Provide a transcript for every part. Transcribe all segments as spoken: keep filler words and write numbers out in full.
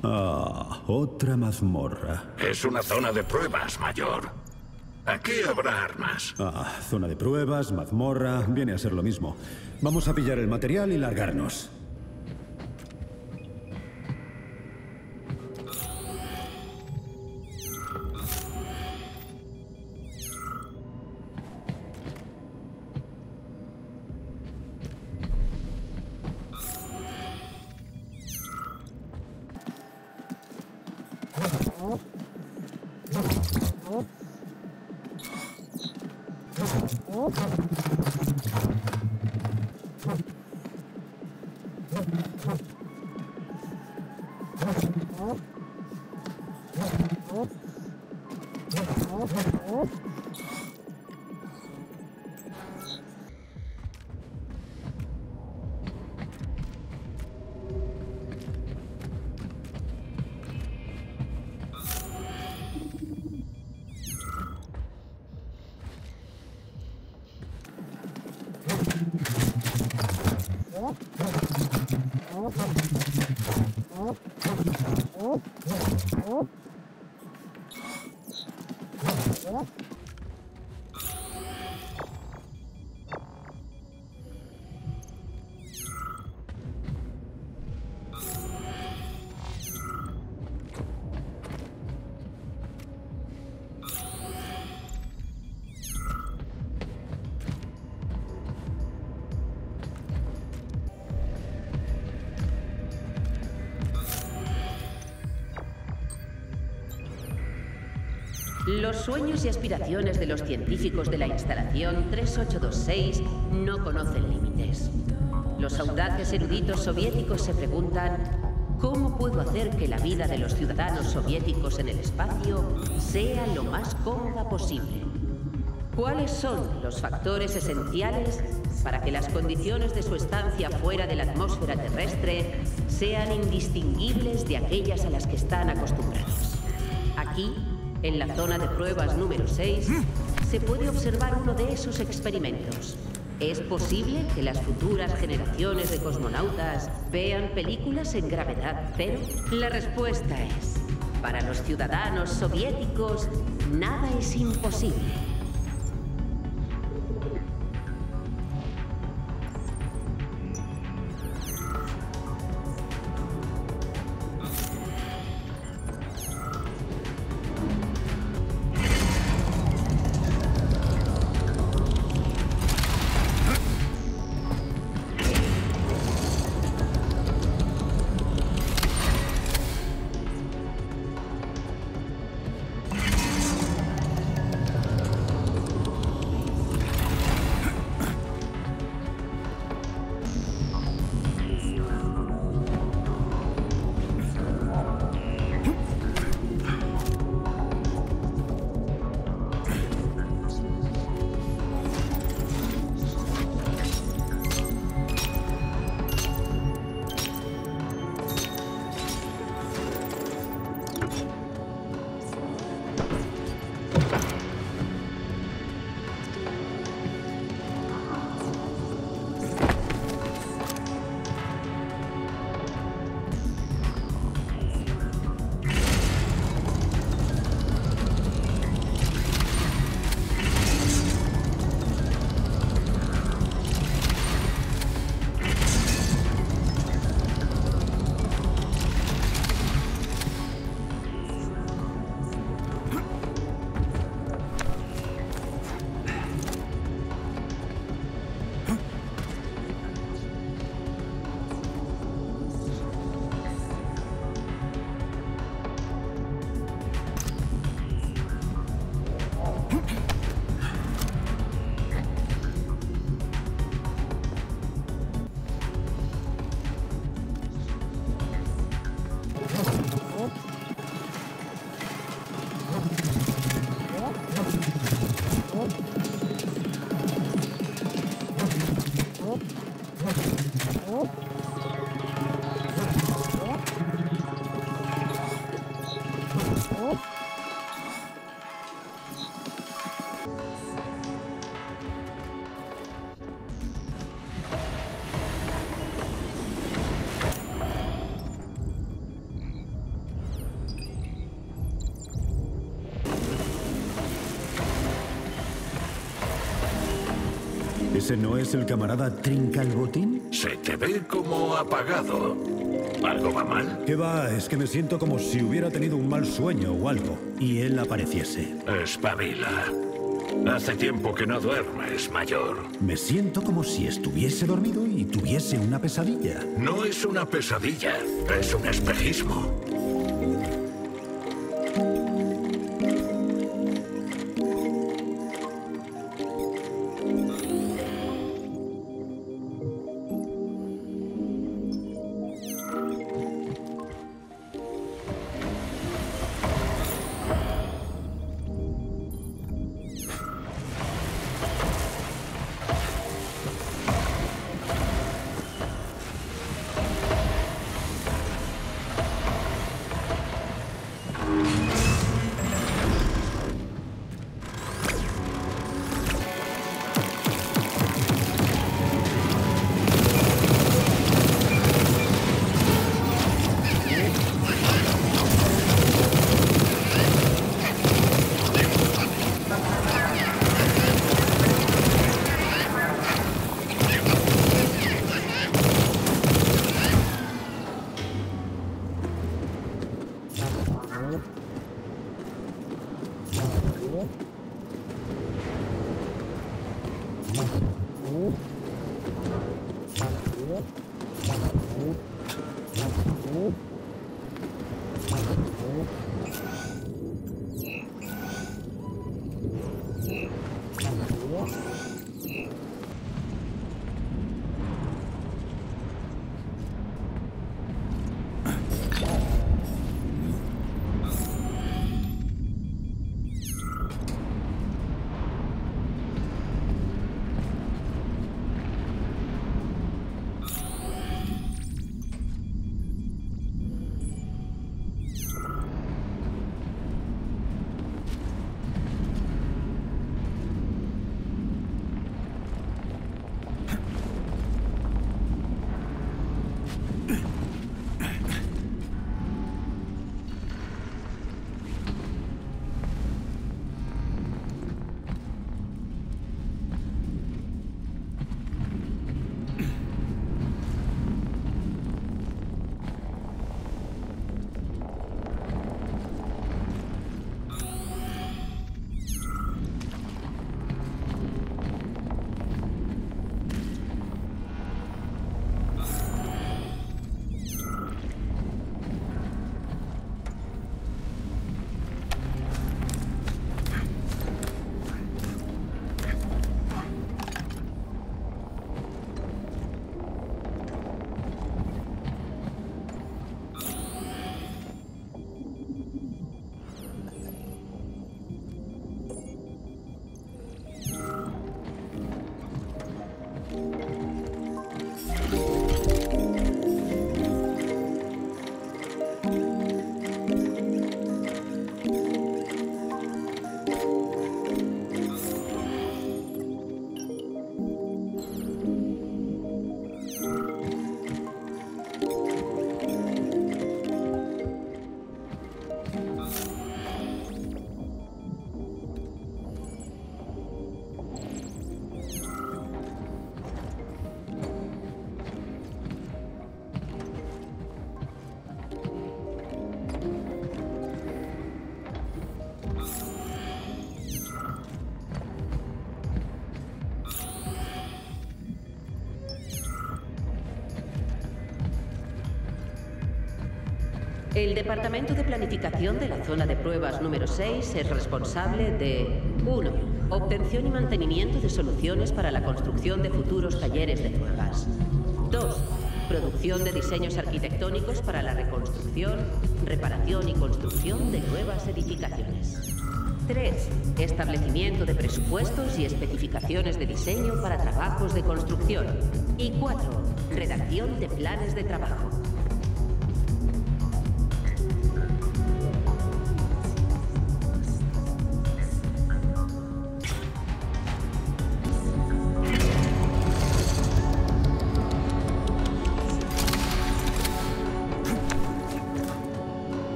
Ah, otra mazmorra. Es una zona de pruebas, mayor. Aquí habrá armas. Ah, zona de pruebas, mazmorra, viene a ser lo mismo. Vamos a pillar el material y largarnos. Los sueños y aspiraciones de los científicos de la instalación tres ocho dos seis no conocen límites. Los audaces eruditos soviéticos se preguntan: ¿cómo puedo hacer que la vida de los ciudadanos soviéticos en el espacio sea lo más cómoda posible? ¿Cuáles son los factores esenciales para que las condiciones de su estancia fuera de la atmósfera terrestre sean indistinguibles de aquellas a las que están acostumbrados? Aquí, en la zona de pruebas número seis, se puede observar uno de esos experimentos. ¿Es posible que las futuras generaciones de cosmonautas vean películas en gravedad cero? La respuesta es: para los ciudadanos soviéticos, nada es imposible. ¿Ese no es el camarada Trincalbotín? Se te ve como apagado. ¿Algo va mal? ¿Qué va? Es que me siento como si hubiera tenido un mal sueño o algo, y él apareciese. Espabila. Hace tiempo que no duermes, mayor. Me siento como si estuviese dormido y tuviese una pesadilla. No es una pesadilla, es un espejismo. El Departamento de Planificación de la Zona de Pruebas número seis es responsable de uno. Obtención y mantenimiento de soluciones para la construcción de futuros talleres de pruebas. dos. Producción de diseños arquitectónicos para la reconstrucción, reparación y construcción de nuevas edificaciones. tres. Establecimiento de presupuestos y especificaciones de diseño para trabajos de construcción. Y cuatro. Redacción de planes de trabajo.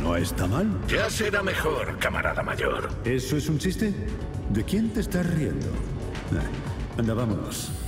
No está mal. Ya será mejor, camarada mayor. ¿Eso es un chiste? ¿De quién te estás riendo? Ah, anda, vámonos.